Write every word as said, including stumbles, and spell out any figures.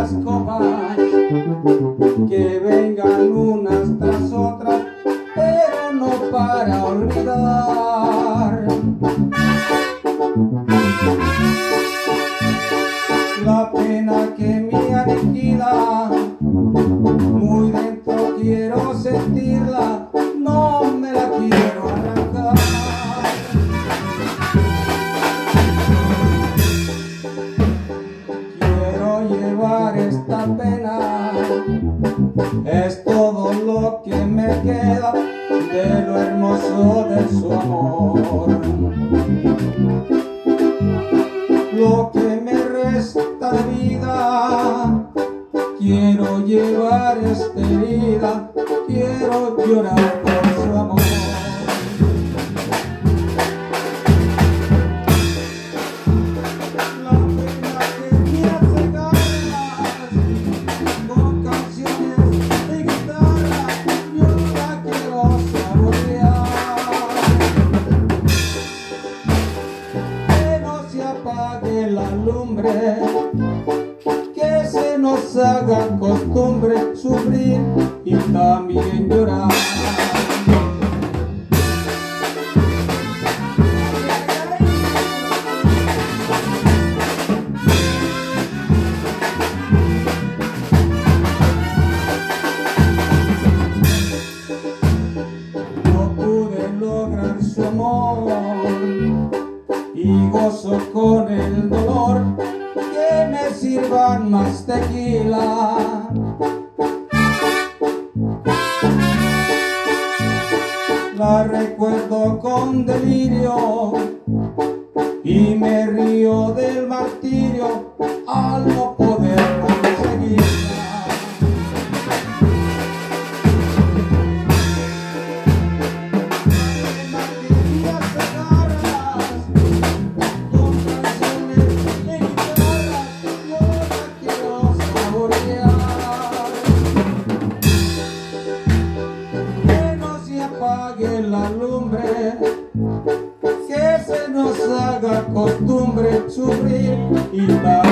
las copas, que vengan unas tras otras, pero no para olvidar la pena que me aniquila. Muy dentro quiero sentirla, no me la quiero arrancar. Quiero llevar esta pena, es todo lo que me queda de lo hermoso de su amor. Lo que me resta de vida, quiero llevar esta herida, quiero llorar por su amor. La pena que me hace ganas, con canciones de guitarra, yo la quiero saborear. Que no se apague la lumbre, que se nos haga costumbre sufrir y también llorar. No pude lograr su amor y gozo con el dolor, que me sirvan más tequila. La recuerdo con delirio y me río del martirio al no poder conseguirla. Apague la lumbre, que se nos haga costumbre sufrir y dar